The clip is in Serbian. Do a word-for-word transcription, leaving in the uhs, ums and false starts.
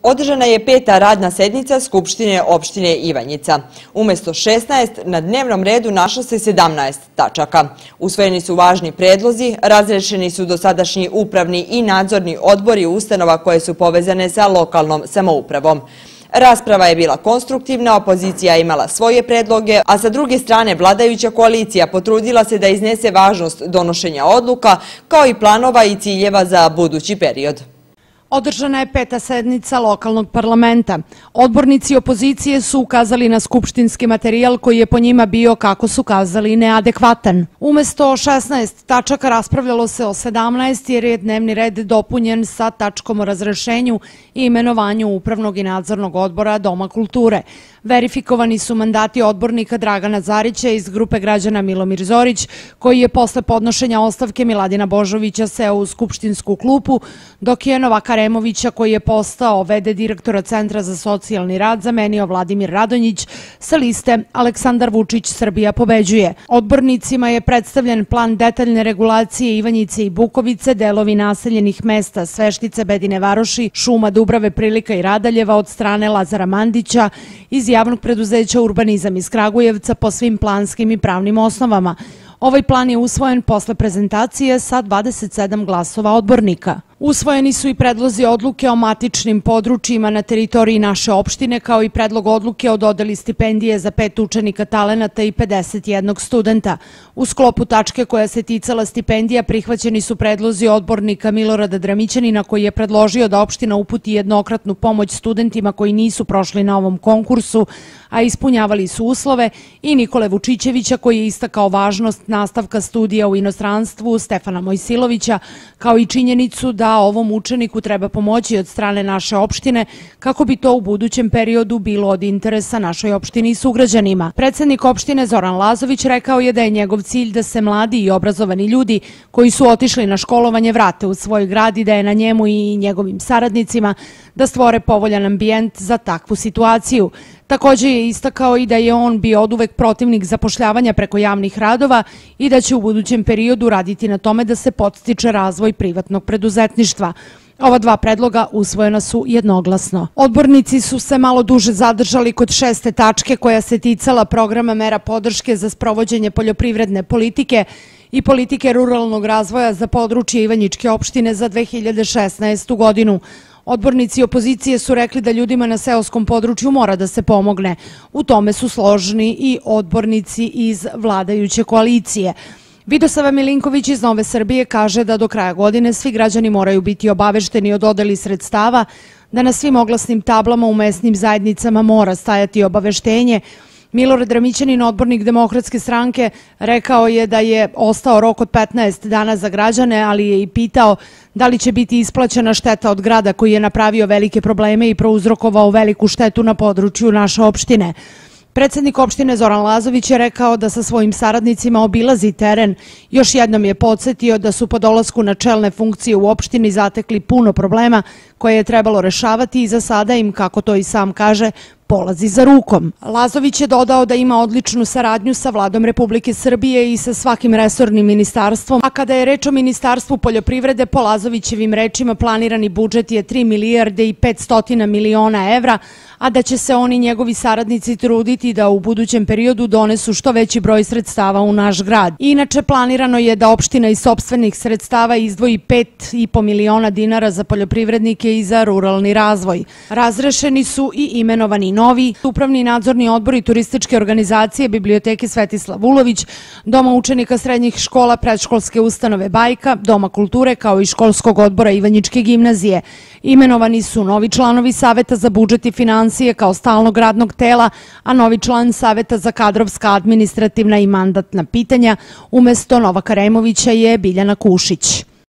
Održana je peta radna sednica Skupštine opštine Ivanjica. Umesto šesnaest, na dnevnom redu našlo se sedamnaest tačaka. Usvojeni su važni predlozi, razrešeni su dosadašnji upravni i nadzorni odbori ustanova koje su povezane sa lokalnom samoupravom. Rasprava je bila konstruktivna, opozicija je imala svoje predloge, a sa druge strane vladajuća koalicija potrudila se da iznese važnost donošenja odluka, kao i planova i ciljeva za budući period. Održana je peta sednica lokalnog parlamenta. Odbornici opozicije su ukazali na skupštinski materijal koji je po njima bio, kako su kazali, neadekvatan. Umesto šesnaest tačaka raspravljalo se o sedamnaest jer je dnevni red dopunjen sa tačkom o razrešenju i imenovanju upravnog i nadzornog odbora Doma kulture. Verifikovani su mandati odbornika Dragana Zarića iz grupe građana Milomir Zorić, koji je posle podnošenja ostavke Miladina Božovića seo u skupštinsku klupu, dok je Novaka Removića, koji je postao v d direktora Centra za socijalni rad, zamenio Vladimir Radonjić sa liste Aleksandar Vučić Srbija pobeđuje. Odbornicima je predstavljen plan detaljne regulacije Ivanjice i Bukovice, delovi naseljenih mesta Sveštice, Bedine Varoši, Šuma, Dubrave, Prilika i Radaljeva od strane Lazara Mandića iz javnog preduzeća Urbanizam iz Kragujevca po svim planskim i pravnim osnovama. Ovaj plan je usvojen posle prezentacije sa dvadeset sedam glasova odbornika. Usvojeni su i predlozi odluke o matičnim područjima na teritoriji naše opštine, kao i predlog odluke o dodeli stipendije za pet učenika talenata i pedeset jednog studenta. U sklopu tačke koja se ticala stipendija prihvaćeni su predlozi odbornika Milorada Dramićanina, koji je predložio da opština uputi jednokratnu pomoć studentima koji nisu prošli na ovom konkursu, a ispunjavali su uslove, i Nikole Vučićevića, koji je istakao važnost nastavka studija u inostranstvu Stefana Mojsilovića, kao i činjenicu da ovom učeniku treba pomoći od strane naše opštine kako bi to u budućem periodu bilo od interesa našoj opštini i sugrađanima. Predsednik opštine Zoran Lazović rekao je da je njegov cilj da se mladi i obrazovani ljudi koji su otišli na školovanje vrate u svoj grad i da je na njemu i njegovim saradnicima da stvore povoljan ambijent za takvu situaciju. Također je istakao i da je on bio oduvek protivnik zapošljavanja preko javnih radova i da će u budućem periodu raditi na tome da se podstiče razvoj privatnog preduzetništva. Ova dva predloga usvojena su jednoglasno. Odbornici su se malo duže zadržali kod šeste tačke koja se ticala programa mera podrške za sprovođenje poljoprivredne politike i politike ruralnog razvoja za područje Ivanjičke opštine za dve hiljade šesnaestu godinu. Odbornici opozicije su rekli da ljudima na seoskom području mora da se pomogne. U tome su složni i odbornici iz vladajuće koalicije. Vidosava Milinković iz Nove Srbije kaže da do kraja godine svi građani moraju biti obavešteni o dodeli sredstava, da na svim oglasnim tablama u mesnim zajednicama mora stajati obaveštenje. Milorad Dramićanin, odbornik Demokratske stranke, rekao je da je ostao rok od petnaest dana za građane, ali je i pitao da li će biti isplaćena šteta od grada koji je napravio velike probleme i prouzrokovao veliku štetu na području naše opštine. Predsednik opštine Zoran Lazović je rekao da sa svojim saradnicima obilazi teren. Još jednom je podsjetio da su po dolasku na čelne funkcije u opštini zatekli puno problema koje je trebalo rešavati i za sada im, kako to i sam kaže, polazi za rukom. Lazović je dodao da ima odličnu saradnju sa Vladom Republike Srbije i sa svakim resornim ministarstvom, a kada je reč o Ministarstvu poljoprivrede, po Lazovićevim rečima planirani budžet je tri milijarde i petsto miliona evra, a da će se oni njegovi saradnici truditi da u budućem periodu donesu što veći broj sredstava u naš grad. Inače, planirano je da opština iz sopstvenih sredstava izdvoji pet i po miliona dinara za poljoprivrednike i za ruralni razvoj. Razrešeni su i imenovani novi upravni i nadzorni odbori turističke organizacije Biblioteke Svetislav Ulović, Doma učenika srednjih škola, predškolske ustanove Bajka, Doma kulture, kao i školskog odbora Ivanjičke gimnazije. Imenovani su novi članovi Saveta za budžet i financije kao stalnog radnog tela, a novi član Saveta za kadrovska, administrativna i mandatna pitanja umesto Novaka Removića je Biljana Kušić.